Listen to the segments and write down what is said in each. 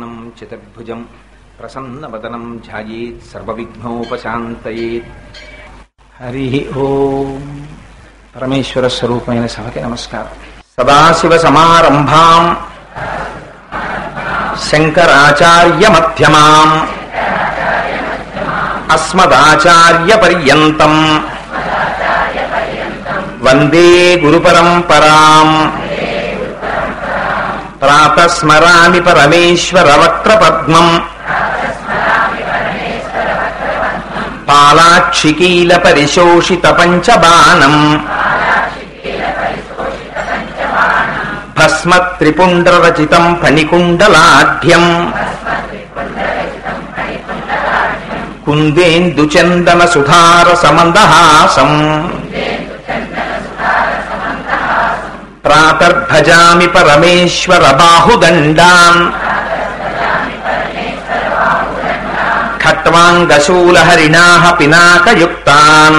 శశివర్ణం చతుర్భుజం ప్రసన్నవదనం ధ్యాయేత్ సర్వవిఘ్నోపశాంతయేత్. హరి ఓం. పరమేశ్వర స్వరూపమైన సభకి నమస్కారం. సదాశివ సమారంభాం శంకరాచార్య మధ్యమాం అస్మదాచార్య పర్యంతం వందే గురు పరంపరాం. ప్రాతస్మరామి పరమేశ్వర వక్త్రపద్మం పాలాక్షికీల పరిశోషిత పంచబాణం భస్మత్రిపుండ్రరచితం ఫణికుండలాఢ్యం కుందేందుచందన సుధారసమందహాసం ప్రాతర్భజామి పరమేశ్వర బాహుదండాన్ ఖట్వాంగశూలహరిణాః పినాకయుక్తాన్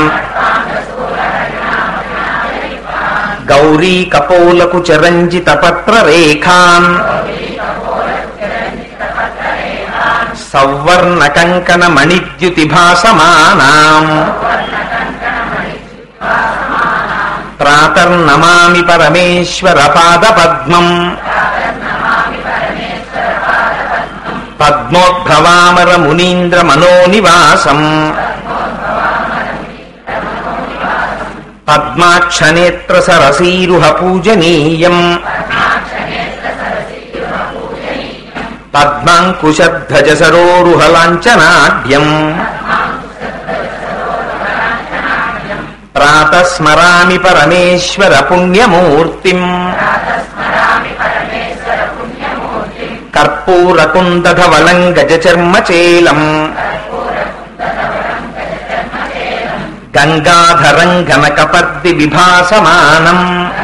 గౌరీకపోలకుచరంజిత పత్రరేఖాన్ సౌవర్ణకంకణ మణిద్యుతిభాసమానాం ప్రాతర్నమామి పరమేశ్వర పాదపద్మం పద్మోద్భవామర మునీంద్ర మనోనివాసం పద్మాక్షనేత్ర సరసీరుహ పూజనీయం పద్మాంకుశధ్వజ సరోరుహ లాంఛనాఢ్యం ప్రాతస్మరామి పరమేశ్వర పుణ్యమూర్తిం కర్పూరకుందధవళం గజచర్మచేలం గంగాధరం ఘనకపర్ది విభాసమానం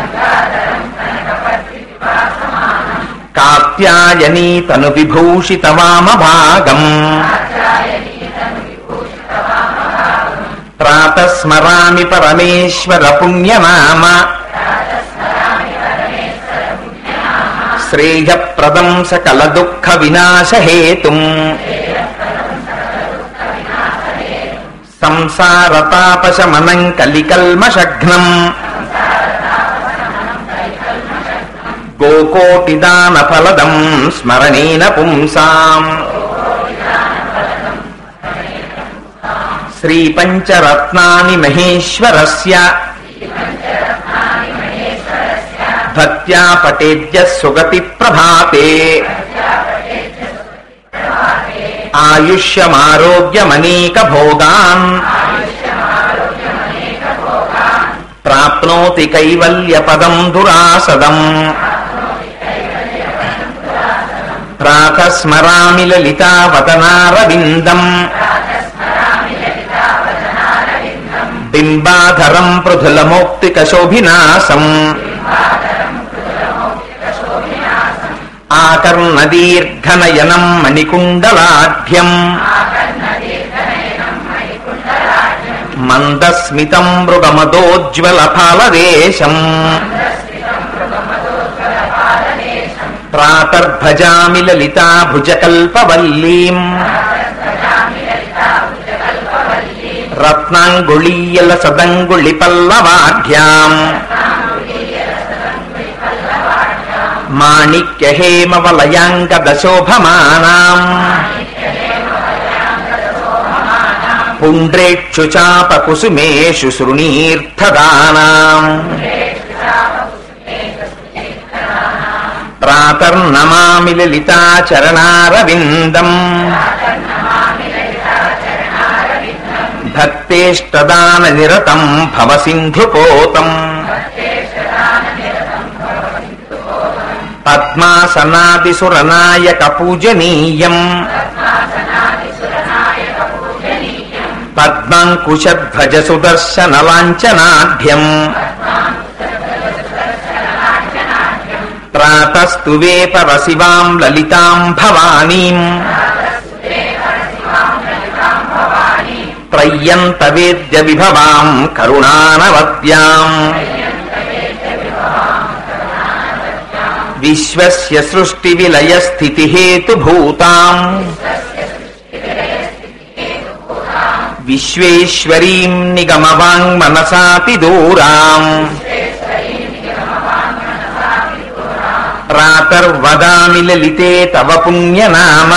కాత్యాయనీ తను విభూషిత వామభాగం ప్రాతస్మరామి పరమేశ్వర పుణ్యనామ శ్రేయప్రదం సకల దుఃఖ వినాశహేతుం సంసారతాపశమనం కలికల్మషఘ్నం గోకోటిదాన ఫలదం స్మరణేన పుంసాం శ్రీ పంచరత్నాని మహేశ్వరస్య భక్త్యా పఠేద్య సుగతి ప్రభాతే ఆయుష్యమారోగ్యమనేక భోగాన్ ప్రాప్నోతి కైవల్యపదం దురాసదం ప్రాతస్మరామి లలితావదనారవిందం బింబాధరం పృథులమౌక్తికశోభినాసం ఆకర్ణదీర్ఘనయనం మణికుండలాఢ్యం మందస్మితం మృగమదోజ్వల ఫాలదేశం ప్రాతర్భజామి లలితా భుజకల్పవల్లీం రత్నాంగుళీయల సదంగుళి పల్లవాఢ్యాం మాణిక్యహేమవలయాంగదశోభమానాం పుండ్రేక్షు చాపకుసుమేషు శృణీర్థదానాం ప్రాతర్నమామి లలితాచరణారవిందం భక్తేష్టదాన నిరతం భవసింధుపోతం పద్మాసనాదిసురనాయక పూజనీయం పద్మాంకుశధ్వజ సుదర్శన లాంఛనాఢ్యం ప్రాతస్తువే పరశివాం లలితాం భవానీం త్రయ్యంత వేద్య విభవాం కరుణానవద్యాం విశ్వస్య సృష్టి విలయ స్థితి హేతుభూతాం విశ్వేశ్వరీం నిగమవాంగ్ మనసాతి దూరాం ప్రాతర్వదామి లలితే తవ పుణ్యనామ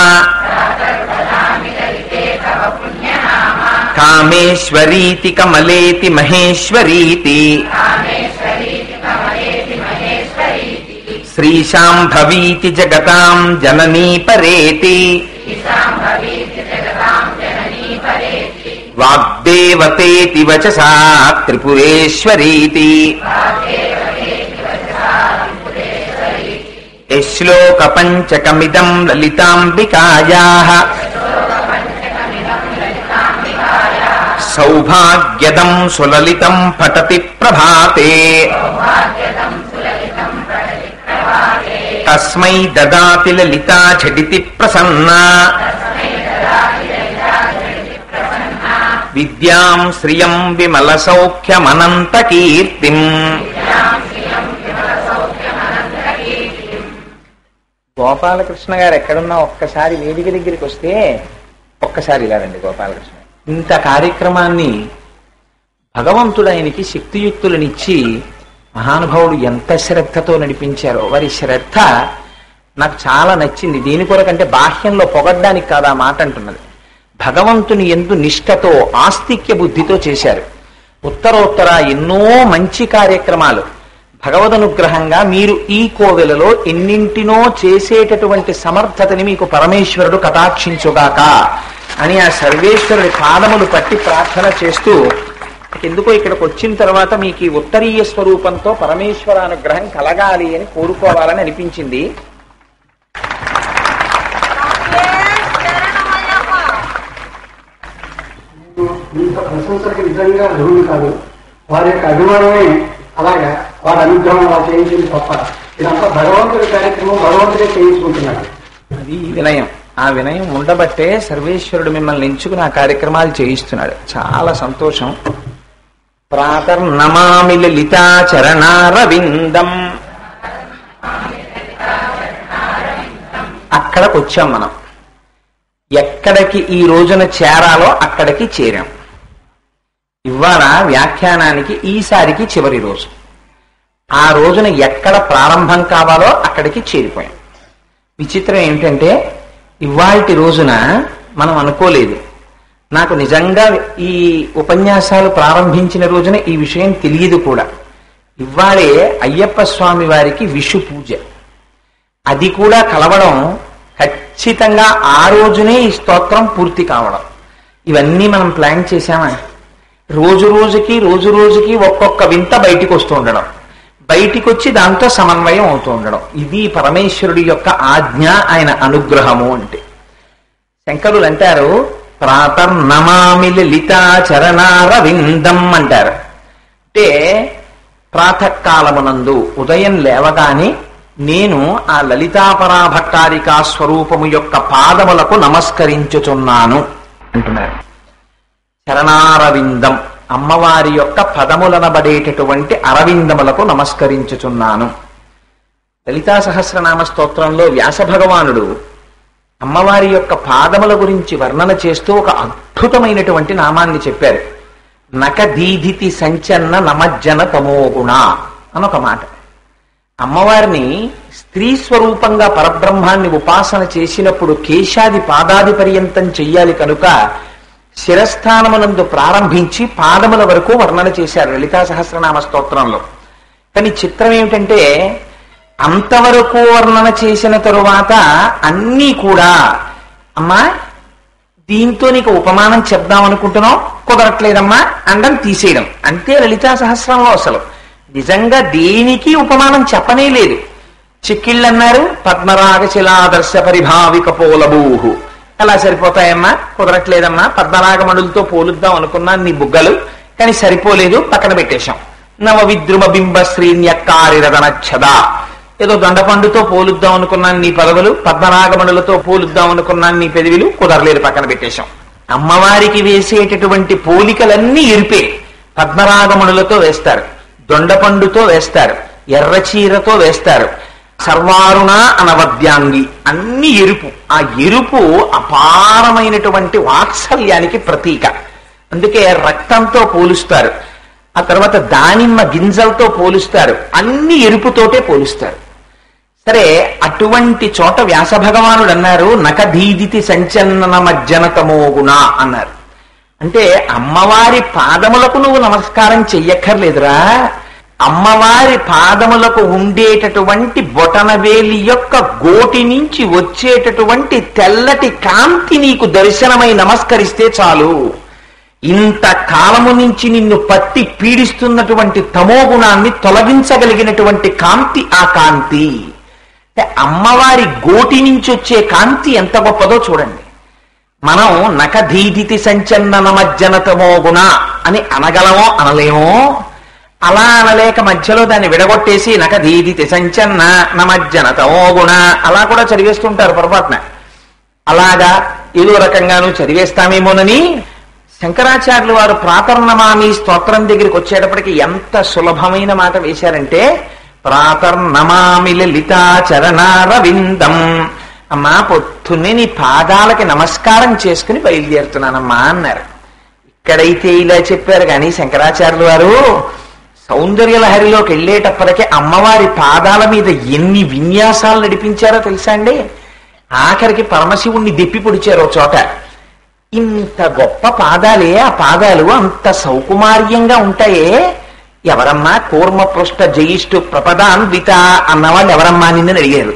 కామేశ్వరీతి కమలేతి మహేశ్వరీతి శ్రీశాంభవీతి జగతాం జననీ పరేతి వాగ్దేవతేతి వచసా త్రిపురేశ్వరీతి శ్లోక పంచకమిదం లలితాంబికాయాః సౌభాగ్యదం సులలితం పఠతి ప్రభాతే తస్మై దదాతి లలితా ఝటితి ప్రసన్నా విద్యాం శ్రియం విమల సౌఖ్యమనంత కీర్తిం. గోపాలకృష్ణ గారు ఎక్కడున్నా ఒక్కసారి వేదిక దగ్గరికి వస్తే ఒక్కసారి ఇలా రండి. గోపాలకృష్ణ ఇంత కార్యక్రమాన్ని భగవంతుడు ఆయనకి శక్తియుక్తులనిచ్చి మహానుభావుడు ఎంత శ్రద్ధతో నడిపించారో వారి శ్రద్ధ నాకు చాలా నచ్చింది. దీని కొరకంటే బాహ్యంలో పొగడ్డానికి కాదు ఆ మాట అంటున్నది. భగవంతుని యందు నిష్ఠతో ఆస్తిక్య బుద్ధితో చేశారు. ఉత్తరోత్తర ఎన్నో మంచి కార్యక్రమాలు భగవదనుగ్రహంగా మీరు ఈ కోవెలలో ఎన్నింటినో చేసేటటువంటి సమర్థతని మీకు పరమేశ్వరుడు కటాక్షించుగాక అని ఆ సర్వేశ్వరుడి పాదములు పట్టి ప్రార్థన చేస్తూ ఎందుకో ఇక్కడికి వచ్చిన తర్వాత మీకు ఈ ఉత్తరీయ స్వరూపంతో పరమేశ్వర అనుగ్రహం కలగాలి అని కోరుకోవాలని అనిపించింది. ఇంత ప్రశంసకి నిజంగా అర్హులు కాదు. వారి యొక్క అభిమానమే అలాగా వారి అనుగ్రహం అలా చేయించింది తప్ప ఇదంతా భగవంతుడి కార్యక్రమం భగవంతుడే చేయించుకుంటున్నాడు. అది వినయం. ఆ వినయం ఉండబట్టే సర్వేశ్వరుడు మిమ్మల్ని ఎంచుకుని ఆ కార్యక్రమాలు చేయిస్తున్నాడు. చాలా సంతోషం. ప్రాతర్నమామి లలితా చరణారవిందం. అక్కడికి వచ్చాం మనం. ఎక్కడికి ఈ రోజున చేరాలో అక్కడికి చేరాం. ఇవాళ వ్యాఖ్యానానికి ఈసారికి చివరి రోజు. ఆ రోజున ఎక్కడ ప్రారంభం కావాలో అక్కడికి చేరిపోయాం. విచిత్రం ఏమిటంటే ఇవాల్టి రోజున మనం అనుకోలేదు. నాకు నిజంగా ఈ ఉపన్యాసాలు ప్రారంభించిన రోజున ఈ విషయం తెలియదు కూడా. ఇవాళే అయ్యప్ప స్వామి వారికి విషు పూజ. అది కూడా కలవడం ఖచ్చితంగా ఆ రోజునే ఈ స్తోత్రం పూర్తి కావడం. ఇవన్నీ మనం ప్లాన్ చేశామా? రోజు రోజుకి ఒక్కొక్క వింత బయటికి వస్తూ ఉండడం, బయటికి వచ్చి దాంతో సమన్వయం అవుతూ ఉండడం. ఇది పరమేశ్వరుడి యొక్క ఆజ్ఞ, ఆయన అనుగ్రహము అంటే. శంకరులు అంటారు ప్రాతర్నమామి లలితా చరణారవిందం అంటారు. అంటే ప్రాతకాలమునందు ఉదయం లేవగానే నేను ఆ లలితాపరాభట్టారికా స్వరూపము యొక్క పాదములకు నమస్కరించుచున్నాను అంటున్నారు. చరణారవిందం అమ్మవారి యొక్క పదములనబడేటటువంటి అరవిందములకు నమస్కరించుచున్నాను. లలితా సహస్రనామ స్తోత్రంలో వ్యాస భగవానుడు అమ్మవారి యొక్క పాదముల గురించి వర్ణన చేస్తూ ఒక అద్భుతమైనటువంటి నామాన్ని చెప్పారు. నక దీధితి సంచన్న నమజ్జన తమోగుణ అనొక మాట. అమ్మవారిని స్త్రీ స్వరూపంగా పరబ్రహ్మాన్ని ఉపాసన చేసినప్పుడు కేశాది పాదాది పర్యంతం చెయ్యాలి కనుక శిరస్థానమునందు ప్రారంభించి పాదముల వరకు వర్ణన చేశారు లలితా సహస్రనామ స్తోత్రంలో. కానీ చిత్రం ఏమిటంటే అంతవరకు వర్ణన చేసిన తరువాత అన్నీ కూడా అమ్మా దీంతో నీకు ఉపమానం చెప్దాం అనుకుంటున్నావు, కుదరట్లేదమ్మా అండం తీసేయడం అంతే లలితా సహస్రంలో. అసలు నిజంగా దేనికి ఉపమానం చెప్పనే లేదు. చిక్కిళ్ళన్నారు పద్మరాగ శిలాదర్శ పరిభావిక పోలబూహు. అలా సరిపోతాయమ్మా, కుదరట్లేదమ్మా, పద్మరాగమణులతో పోలుద్దాం అనుకున్నాను నీ బుగ్గలు, కానీ సరిపోలేదు, పక్కన పెట్టేశాం. నవ విద్రుమ బింబ శ్రీన్యక్కారిరదనచ్చదా. ఏదో దొండపండుతో పోలుద్దాం అనుకున్నాను నీ పదవులు, పద్మరాగమణులతో పోలుద్దాం అనుకున్నాను నీ పెదవులు, కుదరలేదు, పక్కన పెట్టేశాం. అమ్మవారికి వేసేటటువంటి పోలికలన్నీ ఎరిపే. పద్మరాగమణులతో వేస్తారు, దొండపండుతో వేస్తారు, ఎర్రచీరతో వేస్తారు. సర్వారుణ అనవద్యాంగి, అన్ని ఎరుపు. ఆ ఎరుపు అపారమైనటువంటి వాత్సల్యానికి ప్రతీక. అందుకే రక్తంతో పోలుస్తారు. ఆ తర్వాత దానిమ్మ గింజలతో పోలుస్తారు. అన్ని ఎరుపుతోటే పోలుస్తారు. సరే, అటువంటి చోట వ్యాస భగవానుడు అన్నారు, నకధీదితి సంచలన మజ్జనతమోగుణ అన్నారు. అంటే అమ్మవారి పాదములకు నువ్వు నమస్కారం చెయ్యక్కర్లేదురా, అమ్మవారి పాదములకు ఉండేటటువంటి బొటనవేలి యొక్క గోటి నుంచి వచ్చేటటువంటి తెల్లటి కాంతి నీకు దర్శనమై నమస్కరిస్తే చాలు. ఇంత కాలము నుంచి నిన్ను పట్టి పీడిస్తున్నటువంటి తమోగుణాన్ని తొలగించగలిగినటువంటి కాంతి ఆ కాంతి. అంటే అమ్మవారి గోటి నుంచి వచ్చే కాంతి ఎంత గొప్పదో చూడండి. మనం నకధీదితి సంచలన మజ్జనతమోగుణ అని అనగలమో అనలేమో. అలా అనలేక మధ్యలో దాన్ని విడగొట్టేసి నకధీదితి సంచలన నమజ్జనతమోగుణ అలా కూడా చదివేస్తుంటారు పొరపాటున. అలాగా ఏదో రకంగానూ చదివేస్తామేమోనని శంకరాచార్యులు వారు ప్రాతర్నమామి స్తోత్రం దగ్గరికి వచ్చేటప్పటికి ఎంత సులభమైన మాట వేశారంటే, ప్రాతర్నమామి లలితా చరణారవిందం. అమ్మా, పొద్దున్నే నీ పాదాలకి నమస్కారం చేసుకుని బయలుదేరుతున్నానమ్మా అన్నారు. ఇక్కడైతే ఇలా చెప్పారు, కానీ శంకరాచార్యులు వారు సౌందర్యలహరిలోకి వెళ్ళేటప్పటికే అమ్మవారి పాదాల మీద ఎన్ని విన్యాసాలు నడిపించారో తెలుసా అండి. ఆఖరికి పరమశివుణ్ణి దెప్పి పొడిచారో చోట. ఇంత గొప్ప పాదాలే, ఆ పాదాలు అంత సౌకుమార్యంగా ఉంటాయే. ఎవరమ్మా కూర్మపృష్ఠ జయిష్ఠు ప్రపదాన్విత అన్నవాళ్ళు ఎవరమ్మా నిన్ను అడిగారు.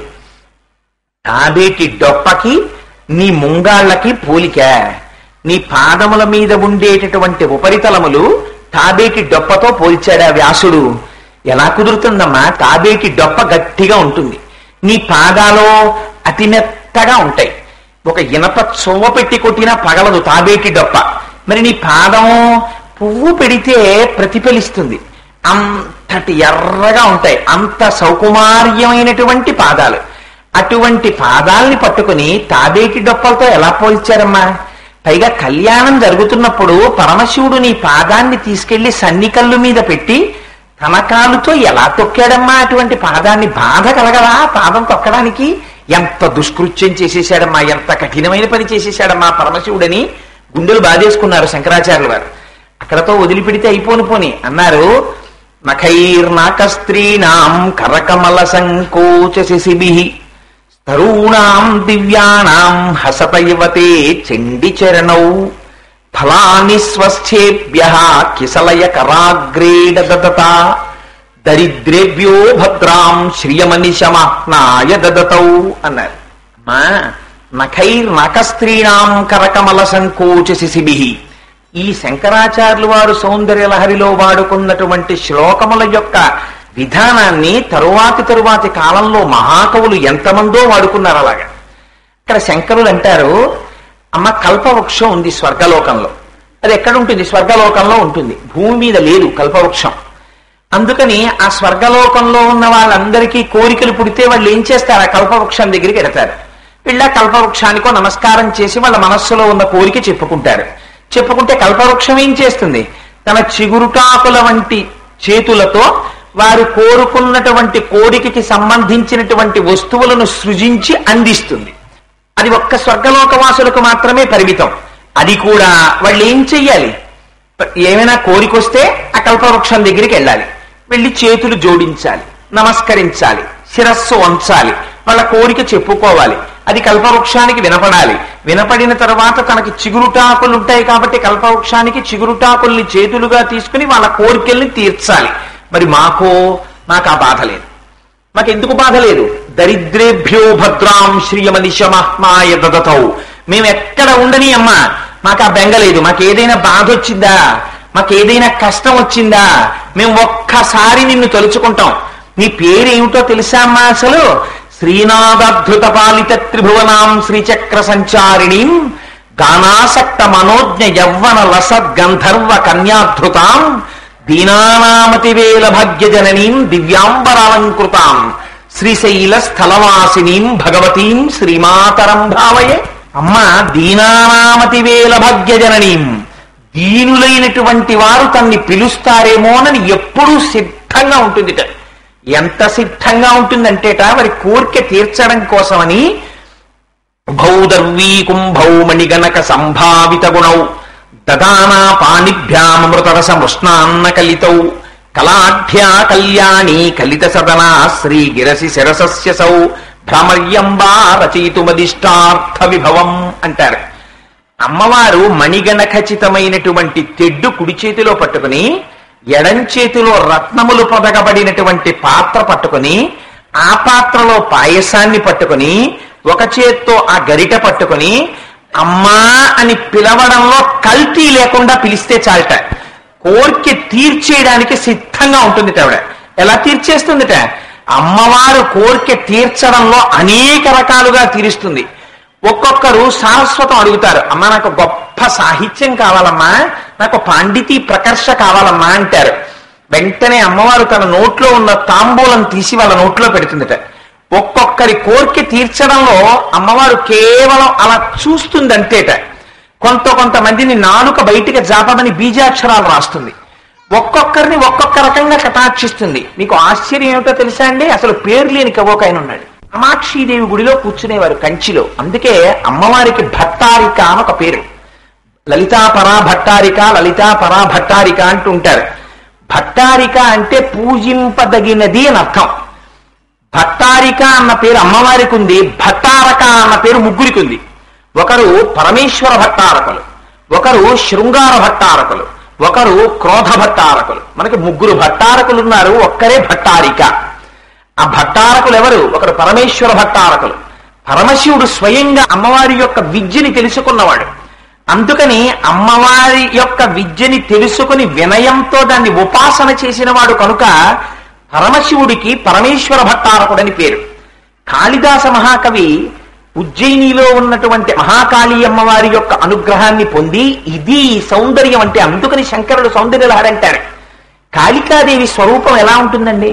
తాబేటి డొప్పకి నీ ముంగాళ్ళకి పోలిక. నీ పాదముల మీద ఉండేటటువంటి ఉపరితలములు తాబేటి డొప్పతో పోల్చాడా వ్యాసుడు. ఎలా కుదురుతుందమ్మా? తాబేటి డొప్ప గట్టిగా ఉంటుంది, నీ పాదాలు అతి మెత్తగా ఉంటాయి. ఒక ఇనప చువ్వ పెట్టి కొట్టినా పగలదు తాబేటి డొప్ప. మరి నీ పాదం పువ్వు పెడితే ప్రతిఫలిస్తుంది. అంతటి ఎర్రగా ఉంటాయి, అంత సౌకుమార్యమైనటువంటి పాదాలు. అటువంటి పాదాలని పట్టుకుని తాబేటి డొప్పలతో ఎలా పోల్చారమ్మా? పైగా కళ్యాణం జరుగుతున్నప్పుడు పరమశివుడు నీ పాదాన్ని తీసుకెళ్లి సన్నికల్లు మీద పెట్టి తన కాలుతో ఎలా తొక్కాడమ్మా అటువంటి పాదాన్ని? బాధ కలగదా పాదం తొక్కడానికి? ఎంత దుష్కృత్యం చేసేశాడమ్మా, ఎంత కఠినమైన పని చేసేశాడమ్మా పరమశివుడని గుండెలు బాధేసుకున్నారు శంకరాచార్యుల వారు. అక్కడతో వదిలిపెడితే అయిపోని అన్నారు. నఖైర్నాక స్త్రీణాం కరకమల సంకోచ శిశిభిః తరూణాం దివ్యానాం హసత యువతే చండి చరణౌ ఫలాని స్వస్థేభ్యః కిసలయ కరాగ్రేడ దదత దరిద్రేభ్యో భద్రాం శ్రియమనిశమాహ్నాయ దదతౌ అన్నారు. మా నఖైర్నాక స్త్రీణాం కరకమల సంకోచ శిశిభిః. ఈ శంకరాచార్యులు వారు సౌందర్యలహరిలో వాడుకున్నటువంటి శ్లోకముల యొక్క విధానాన్ని తరువాతి కాలంలో మహాకవులు ఎంతమందో వాడుకున్నారు. అలాగా ఇక్కడ శంకరులు అంటారు, అమ్మ కల్పవృక్షం ఉంది స్వర్గలోకంలో. అది ఎక్కడ ఉంటుంది? స్వర్గలోకంలో ఉంటుంది, భూమి మీద లేదు కల్పవృక్షం. అందుకని ఆ స్వర్గలోకంలో ఉన్న వాళ్ళందరికీ కోరికలు పుడితే వాళ్ళు ఏం చేస్తారు? ఆ కల్పవృక్షం దగ్గరికి వెడతారు. వీళ్ళ కల్పవృక్షానికో నమస్కారం చేసి వాళ్ళ మనస్సులో ఉన్న కోరిక చెప్పుకుంటారు. చెప్పుకుంటే కల్పవృక్షం ఏం చేస్తుంది? తన చిగురుటాకుల వంటి చేతులతో వారు కోరుకున్నటువంటి కోరికకి సంబంధించినటువంటి వస్తువులను సృజించి అందిస్తుంది. అది ఒక్క స్వర్గలోకవాసులకు మాత్రమే పరిమితం. అది కూడా వాళ్ళు ఏం చెయ్యాలి? ఏమైనా కోరికొస్తే ఆ కల్పవృక్షం దగ్గరికి వెళ్ళాలి, వెళ్ళి చేతులు జోడించాలి, నమస్కరించాలి, శిరస్సు వంచాలి, వాళ్ళ కోరిక చెప్పుకోవాలి. అది కల్పవృక్షానికి వినపడాలి. వినపడిన తర్వాత తనకి చిగురుటాకులు ఉంటాయి కాబట్టి కల్పవృక్షానికి చిగురుటాకుల్ని చేతులుగా తీసుకుని వాళ్ళ కోరికల్ని తీర్చాలి. మరి మాకు ఆ బాధ లేదు. మాకెందుకు బాధ లేదు? దరిద్రేభ్యో భద్రాం శ్రియమనిశమాహ్నాయ దదతౌ. మేము ఎక్కడ ఉండని అమ్మా, మాకు ఆ బెంగ లేదు. మాకేదైనా బాధ వచ్చిందా, మాకేదైనా కష్టం వచ్చిందా, మేము ఒక్కసారి నిన్ను తలుచుకుంటాం. నీ పేరేమిటో తెలుసా అమ్మా? అసలు శ్రీనాథధృత పాలిత త్రిభువనాం శ్రీచక్ర సంచారిణీం గానాసక్త మనోజ్ఞ యవ్వన లసద్గంధర్వ కన్యాధృతాం దీనానామతివేల భాగ్యజననీం దివ్యాంబరాలంకృతాం శ్రీశైల స్థలవాసినీం భగవతీం శ్రీమాతరం భావయే. అమ్మ దీనానామతివేల భాగ్యజననీం, దీనులైనటువంటి వారు తన్ని పిలుస్తారేమోనని ఎప్పుడూ సిద్ధంగా ఉంటుందిట. ఎంత సిద్ధంగా ఉంటుందంటేట వారి కోరిక తీర్చడం కోసమని భౌదర్వీ కుంభౌ మణిగణక సంభావిత గుణౌ దదానా పాణిభ్యామృతరస మృష్ణాన్న కలితౌ కళాఢ్యా కళ్యాణి కలిత సదనా శ్రీ గిరసి శిరసస్యసౌ భ్రమర్యంబా రచయితుమదిష్టార్థ విభవం అంటారు. అమ్మవారు మణిగణఖచితమైనటువంటి తెడ్డు కుడి చేతిలో పట్టుకుని ఎడం చేతిలో రత్నములు పొదగబడినటువంటి పాత్ర పట్టుకుని ఆ పాత్రలో పాయసాన్ని పట్టుకుని ఒక చేత్తో ఆ గరిట పట్టుకుని అమ్మా అని పిలవడంలో కల్తీ లేకుండా పిలిస్తే చాలట. కోరిక తీర్చేయడానికి సిద్ధంగా ఉంటుంది ఆవిడ. ఎలా తీర్చేస్తుందిట? అమ్మవారు కోరిక తీర్చడంలో అనేక రకాలుగా తీరుస్తుంది. ఒక్కొక్కరు సారస్వతం అడుగుతారు, అమ్మా నాకు గొప్ప సాహిత్యం కావాలమ్మా, నాకు పాండితీ ప్రకర్ష కావాలమ్మా అంటారు. వెంటనే అమ్మవారు తన నోట్లో ఉన్న తాంబూలం తీసి వాళ్ళ నోట్లో పెడుతుందట. ఒక్కొక్కరి కోరిక తీర్చడంలో అమ్మవారు కేవలం అలా చూస్తుందంటేట. కొంతమందిని నాలుక బయటికి జాపమని బీజాక్షరాలు రాస్తుంది. ఒక్కొక్కరిని ఒక్కొక్క రకంగా కటాక్షిస్తుంది. మీకు ఆశ్చర్యం ఏమిటో తెలుసా అండి? అసలు పేరు లేని కవోకైన ఉన్నాడు. కామాక్షీదేవి గుడిలో కూర్చునేవారు కంచిలో. అందుకే అమ్మవారికి భట్టారిక అని ఒక పేరు. లలితా పరా భట్టారిక, లలితా పరా భట్టారిక అంటూ ఉంటారు. భట్టారిక అంటే పూజింపదగినది అని అర్థం. భట్టారిక అన్న పేరు అమ్మవారికి ఉంది, భట్టారక అన్న పేరు ముగ్గురికి ఉంది. ఒకరు పరమేశ్వర భట్టారకులు, ఒకరు శృంగార భట్టారకులు, ఒకరు క్రోధ భట్టారకులు. మనకి ముగ్గురు భట్టారకులు ఉన్నారు, ఒక్కరే భట్టారిక. ఆ భట్టారకులు ఎవరు? ఒకరు పరమేశ్వర భట్టారకులు. పరమశివుడు స్వయంగా అమ్మవారి యొక్క విద్యని తెలుసుకున్నవాడు. అందుకని అమ్మవారి యొక్క విద్యని తెలుసుకుని వినయంతో దాన్ని ఉపాసన చేసిన వాడు కనుక పరమశివుడికి పరమేశ్వర భట్టారకుడని పేరు. కాళిదాస మహాకవి ఉజ్జయినిలో ఉన్నటువంటి మహాకాళీ అమ్మవారి యొక్క అనుగ్రహాన్ని పొంది ఇది సౌందర్యం అంటే, అందుకని శంకరుడు సౌందర్యలహరి అంటారు. కాళికాదేవి స్వరూపం ఎలా ఉంటుందండి?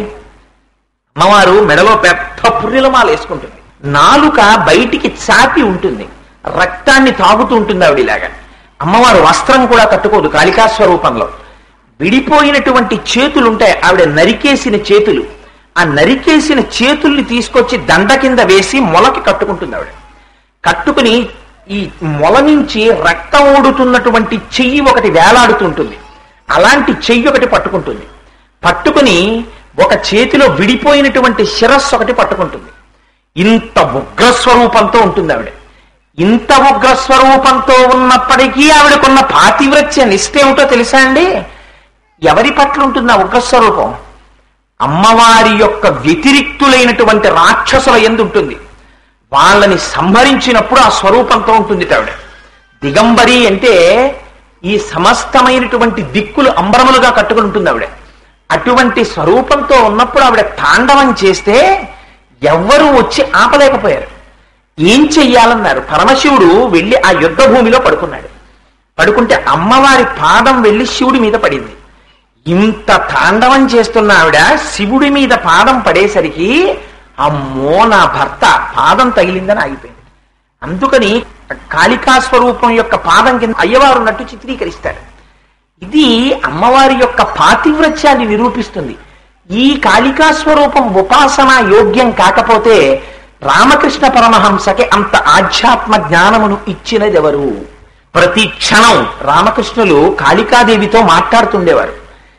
అమ్మవారు మెడలో పెద్ద పుర్రెలమాల వేసుకుంటుంది, నాలుక బయటికి చాపి ఉంటుంది, రక్తాన్ని తాగుతూ ఉంటుంది ఆవిడిలాగా. అమ్మవారు వస్త్రం కూడా కట్టుకోదు కాళికా స్వరూపంలో. విడిపోయినటువంటి చేతులు ఉంటాయి, ఆవిడ నరికేసిన చేతులు. ఆ నరికేసిన చేతుల్ని తీసుకొచ్చి దండ కింద వేసి మొలకి కట్టుకుంటుంది ఆవిడ. కట్టుకుని ఈ మొల నుంచి రక్తం ఓడుతున్నటువంటి చెయ్యి ఒకటి వేలాడుతుంటుంది, అలాంటి చెయ్యి ఒకటి పట్టుకుంటుంది. పట్టుకుని ఒక చేతిలో విడిపోయినటువంటి శిరస్సు ఒకటి పట్టుకుంటుంది. ఇంత ఉగ్రస్వరూపంతో ఉంటుంది ఆవిడ. ఇంత ఉగ్రస్వరూపంతో ఉన్నప్పటికీ ఆవిడకున్న పాతివ్రత్య నిష్ఠ ఏమిటో తెలుసా అండి? ఎవరి పట్ల ఉంటుంది ఆ ఉగ్రస్వరూపం? అమ్మవారి యొక్క వ్యతిరిక్తులైనటువంటి రాక్షసుల యందు ఉంటుంది. వాళ్ళని సంహరించినప్పుడు ఆ స్వరూపంతో ఉంటుంది ఆవిడ. దిగంబరి అంటే ఈ సమస్తమైనటువంటి దిక్కులు అంబరములుగా కట్టుకుని ఉంటుంది ఆవిడ. అటువంటి స్వరూపంతో ఉన్నప్పుడు ఆవిడ తాండవం చేస్తే ఎవ్వరూ వచ్చి ఆపలేకపోయారు. ఏం చెయ్యాలన్నారు? పరమశివుడు వెళ్ళి ఆ యుద్ధ భూమిలో పడుకున్నాడు. పడుకుంటే అమ్మవారి పాదం వెళ్ళి శివుడి మీద పడింది. ఇంత తాండవం చేస్తున్న ఆవిడ శివుడి మీద పాదం పడేసరికి అమ్మో నా భర్త పాదం తగిలిందని ఆగిపోయింది. అందుకని కాళికా స్వరూపం యొక్క పాదం కింద అయ్యవారు ఉన్నట్టు చిత్రీకరిస్తారు. ఇది అమ్మవారి యొక్క పాతివ్రత్యాన్ని నిరూపిస్తుంది. ఈ కాళికా స్వరూపం ఉపాసన యోగ్యం కాకపోతే రామకృష్ణ పరమహంసకి అంత ఆధ్యాత్మ జ్ఞానమును ఇచ్చినదెవరు? ప్రతి క్షణం రామకృష్ణులు కాళికాదేవితో మాట్లాడుతుండేవారు.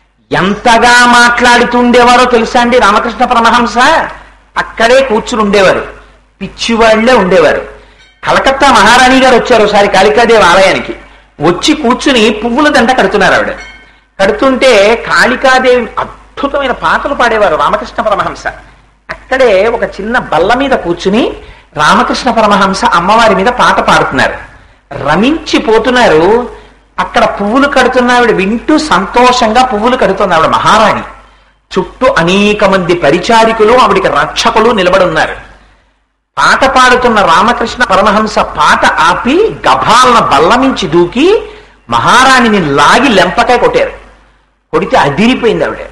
ఎంతగా మాట్లాడుతుండేవారో తెలుసా అండి? రామకృష్ణ పరమహంస అక్కడే కూర్చుని ఉండేవారు, పిచ్చివాళ్లే ఉండేవారు. కలకత్తా మహారాణి గారు వచ్చారు ఒకసారి కాళికాదేవి ఆలయానికి. వచ్చి కూర్చుని పువ్వుల దండ కడుతున్నారు ఆవిడ. కడుతుంటే కాళికాదేవి అద్భుతమైన పాటలు పాడేవారు రామకృష్ణ పరమహంస. అక్కడే ఒక చిన్న బల్ల మీద కూర్చుని రామకృష్ణ పరమహంస అమ్మవారి మీద పాట పాడుతున్నారు, రమించిపోతున్నారు. అక్కడ పువ్వులు కడుతున్న ఆవిడ వింటూ సంతోషంగా పువ్వులు కడుతున్న ఆవిడ మహారాణి. చుట్టూ అనేక మంది పరిచారికులు ఆవిడికి రక్షకులు నిలబడున్నారు. పాట పాడుతున్న రామకృష్ణ పరమహంస పాట ఆపి గభాలన బల్లమించి దూకి మహారాణిని లాగి లెంపకాయ కొట్టారు. కొడితే అదిరిపోయింది ఆవిడ.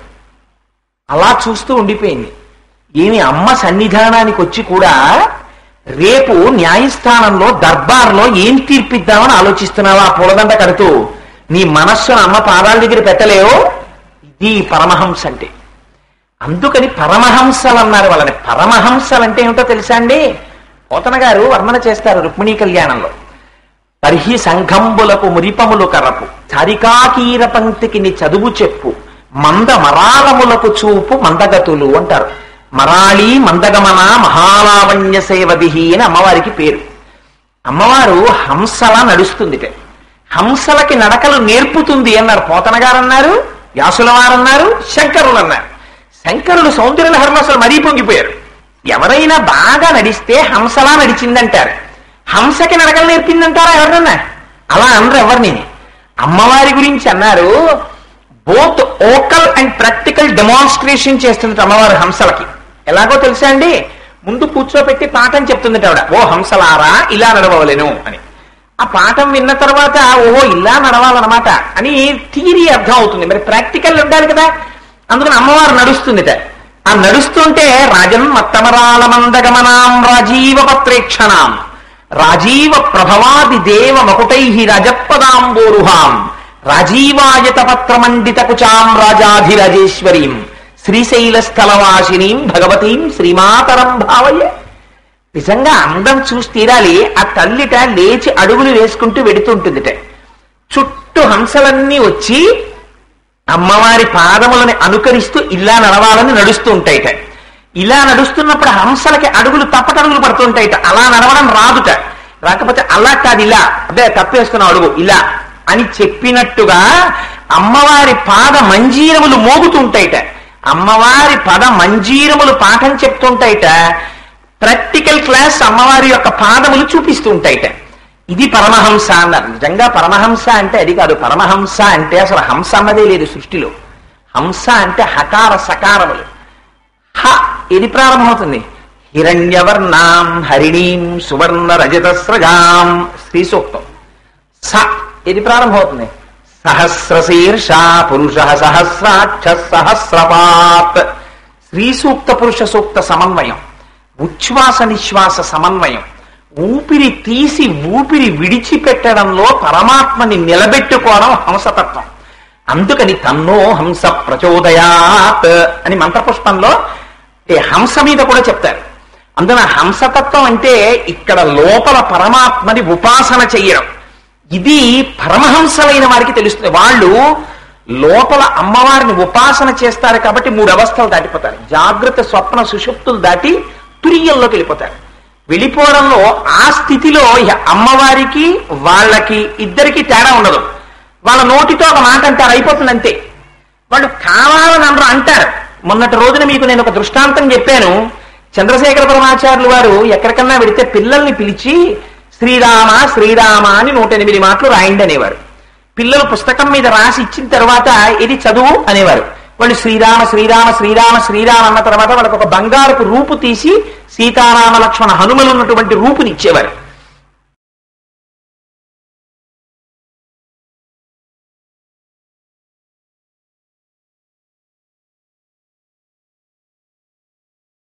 అలా చూస్తూ ఉండిపోయింది. ఏమి అమ్మ సన్నిధానానికి వచ్చి కూడా రేపు న్యాయస్థానంలో దర్బార్లో ఏం తీర్పిద్దామని ఆలోచిస్తున్నావా? పూలదండ కడుతూ నీ మనస్సును అమ్మ పాదాల దగ్గర పెట్టలేవో? ఇది పరమహంస అంటే. అందుకని పరమహంసలు అన్నారు వాళ్ళని. పరమహంసలు అంటే ఏమిటో తెలుసా అండి? పోతన గారు వర్ణన చేస్తారు రుక్మిణీ కళ్యాణంలో. తర్హి సంఘంబులకు మురిపములు కరపు చారికాకీర పంక్తికి ని చదువు చెప్పు మంద మరాళములకు చూపు మందగతులు అంటారు. మరాళి మందగమన మహాలావణ్య సేవదిహి అని అమ్మవారికి పేరు. అమ్మవారు హంసలా నడుస్తుందిట. హంసలకి నడకలు నేర్పుతుంది అన్నారు పోతన గారు అన్నారు, వ్యాసుల వారు అన్నారు, శంకరులు అన్నారు. శంకరులు సౌందర్యలహరిలో అసలు మరీ పొంగిపోయారు. ఎవరైనా బాగా నడిస్తే హంసలా నడిచిందంటారు, హంసకి నడకలు నేర్పిందంటారా ఎవరన్నా? అలా అనరు ఎవరిని. అమ్మవారి గురించి అన్నారు, both vocal and practical demonstration చేస్తుంది అమ్మవారు హంసలకి. ఎలాగో తెలుసా అండి? ముందు కూర్చోపెట్టి పాఠం చెప్తుందట ఆవిడ. ఓ హంసలారా ఇలా నడవలేను అని. ఆ పాఠం విన్న తర్వాత ఓహో ఇలా నడవాలన్నమాట అని థియరీ అర్థం అవుతుంది. మరి ప్రాక్టికల్ ఉండాలి కదా, అందుకని అమ్మవారు నడుస్తుందిట. ఆ నడుస్తుంటే రాజన్ మత్తమరాల మందగమనాం రాజీవ పత్రేక్షణాం రాజీవ ప్రభవాది దేవ మకుటై రజపదాంబోరుహాం రాజీవాయత పత్రమండిత కుచాం రాజాధిరాజేశ్వరీం శ్రీశైల స్థలవాసినీం భగవతీం శ్రీమాతరం భావయ్య. నిజంగా అందం చూసి తీరాలి. ఆ తల్లిట లేచి అడుగులు వేసుకుంటూ వెడుతుంటుందిట. చుట్టూ హంసలన్నీ వచ్చి అమ్మవారి పాదములని అనుకరిస్తూ ఇలా నడవాలని నడుస్తూ ఉంటాయిట. ఇలా నడుస్తున్నప్పుడు హంసలకి అడుగులు తప్పటడుగులు పడుతుంటాయిట. అలా నడవడం రాదుట. రాకపోతే అలా కాదు ఇలా, అదే తప్పేస్తున్న అడుగు ఇలా అని చెప్పినట్టుగా అమ్మవారి పాద మంజీరములు మోగుతుంటాయిట. అమ్మవారి పద మంజీరములు పాఠం చెప్తుంటాయిట. ప్రాక్టికల్ క్లాస్ అమ్మవారి యొక్క పాదములు చూపిస్తూ ఉంటాయిట. ఇది పరమహంస అన్నారు. నిజంగా పరమహంస అంటే అది కాదు. పరమహంస అంటే అసలు హంస అన్నదే లేదు సృష్టిలో. హంస అంటే హకార సకారములు. హ ఇది ప్రారంభమవుతుంది. హిరణ్యవర్ణాం హరిణీం సువర్ణ రజతస్రజాం శ్రీ సూక్తం. స ఇది ప్రారంభమవుతుంది. సహస్రశీర్ష పురుష సహస్రాక్ష సహస్రపాత్ శ్రీ సూక్త పురుష సూక్త సమన్వయం. ఉచ్ఛ్వాస నిశ్వాస సమన్వయం. ఊపిరి తీసి ఊపిరి విడిచిపెట్టడంలో పరమాత్మని నిలబెట్టుకోవడం హంసతత్వం. అందుకని తన్నో హంస ప్రచోదయాత్ అని మంత్రపుష్పంలో హంస మీద కూడా చెప్తారు. అందున హంసతత్వం అంటే ఇక్కడ లోపల పరమాత్మని ఉపాసన చెయ్యడం. ఇది పరమహంసలైన వారికి తెలుస్తుంది. వాళ్ళు లోపల అమ్మవారిని ఉపాసన చేస్తారు కాబట్టి 3 అవస్థలు దాటిపోతారు. జాగ్రత్త స్వప్న సుషుప్తులు దాటి తురియంలోకి వెళ్ళిపోతారు. వెళ్ళిపోవడంలో ఆ స్థితిలో అమ్మవారికి వాళ్ళకి ఇద్దరికి తేడా ఉండదు. వాళ్ళ నోటితో ఒక మాట అంటారు, అయిపోతుంది అంతే. వాళ్ళు కావాలని అందరూ అంటారు. మొన్నటి రోజున మీకు నేను ఒక దృష్టాంతం చెప్పాను. చంద్రశేఖర పరమాచార్యులు వారు ఎక్కడికన్నా వెడితే పిల్లల్ని పిలిచి శ్రీరామ శ్రీరామ అని 108 మాటలు రాయండి అనేవారు. పిల్లలు పుస్తకం మీద రాసి ఇచ్చిన తర్వాత ఇది చదువు అనేవారు. వాళ్ళు శ్రీరామ శ్రీరామ శ్రీరామ శ్రీరామ అన్న తర్వాత వాళ్ళకి ఒక బంగారపు రూపు తీసి సీతారామ లక్ష్మణ హనుమలు ఉన్నటువంటి రూపుని ఇచ్చేవారు.